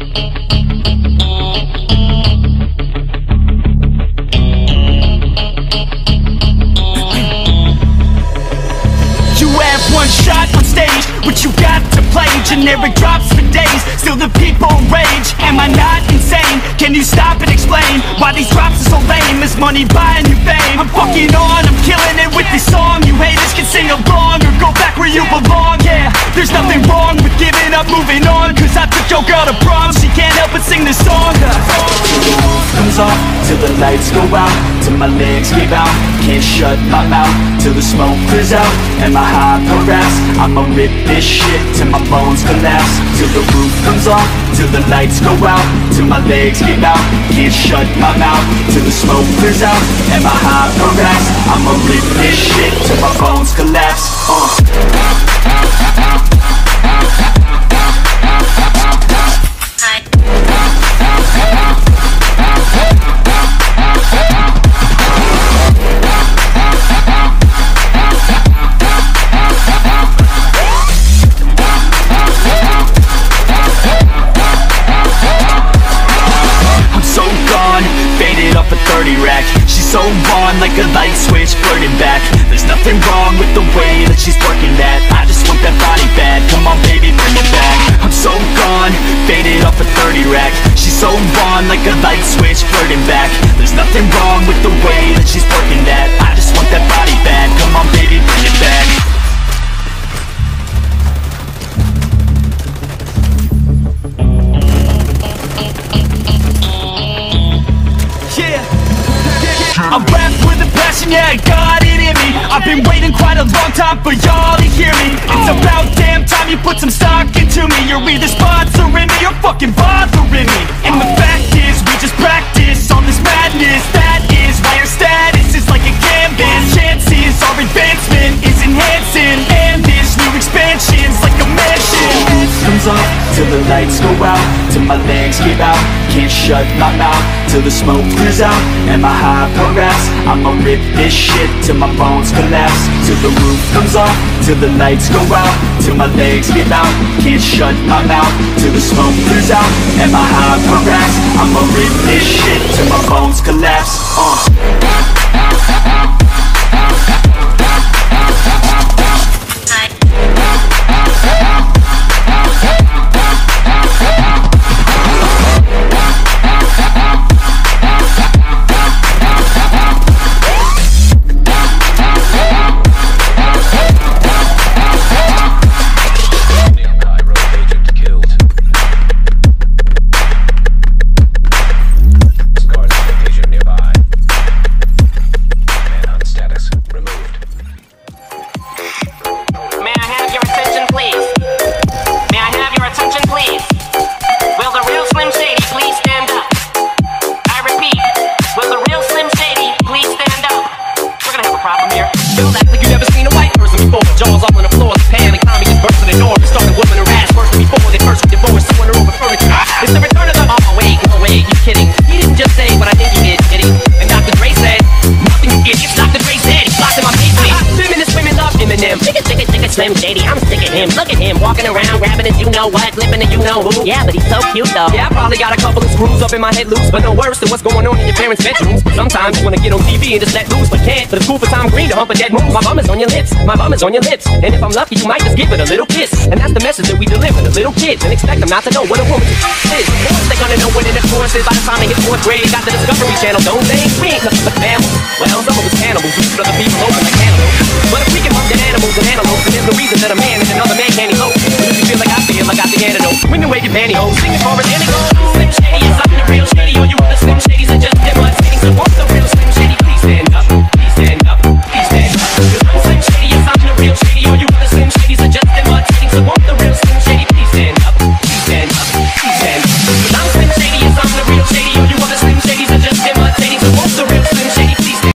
One shot on stage, what you got to play? Generic drops for days, still the people rage. Am I not insane? Can you stop and explain why these drops are so lame? Is money buying you fame? I'm fucking on, I'm killing it with this song. You haters can sing along or go back where you belong. Yeah, there's nothing wrong with giving up, moving on. Cause I took your girl to prom, she can't help but sing this song. Till the roof comes off, till the lights go out, till my legs give out, can't shut my mouth, till the smoke clears out and my high harass. I'ma rip this shit till my bones collapse. Till the roof comes off, till the lights go out, till my legs give out, can't shut my mouth, till the smoke clears out and my high harass. I'ma rip this shit till my bones collapse. She's so on like a light switch, flirting back. There's nothing wrong with the way that she's working that. I just want that body bad, come on baby, bring it back. I'm so gone, faded off a 30 rack. She's so on like a light switch, flirting back. There's nothing wrong with the way that she's working that. I just want that body bad, come on baby, bring it back. I rap with a passion, yeah, I got it in me. I've been waiting quite a long time for y'all to hear me. It's about damn time you put some stock into me. You're either sponsoring me or fucking bothering me. And the fact is, we just practice on this madness. That is why your status is like a canvas. Chances our advancement is enhancing, and this new expansion's like a mansion. Comes off till the lights go out, till my legs give out, can't shut my mouth, till the smoke clears out and my high harass. I'ma rip this shit till my bones collapse. Till the roof comes off, till the lights go out, till my legs give out, can't shut my mouth, till the smoke clears out and my high harass. I'ma rip this shit till my bones collapse. Slim Shady, I'm sick of him. Look at him, walking around, grabbing his you-know-what, flipping the you-know-who. Yeah, but he's so cute though. Yeah, I probably got a couple of screws up in my head loose, but no worse than what's going on in your parents' bedrooms. Sometimes you wanna get on TV and just let loose, but can't. But it's cool for Tom Green to hump a dead move. My bum is on your lips, my bum is on your lips. And if I'm lucky, you might just give it a little kiss. And that's the message that we deliver to little kids, and expect them not to know what a woman is. Of course they're gonna know what intercourse is by the time they hit 4th grade. They got the Discovery Channel, don't they? We ain't nothing but mammals. Well, some of us cannibals, we shoot other people open like cannibals. But if we can hunt dead animals and antelopes, then there's no reason that a man